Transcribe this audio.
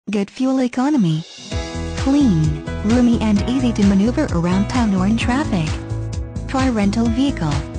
Good fuel economy. Clean, roomy and easy to maneuver around town or in traffic. Try rental vehicle.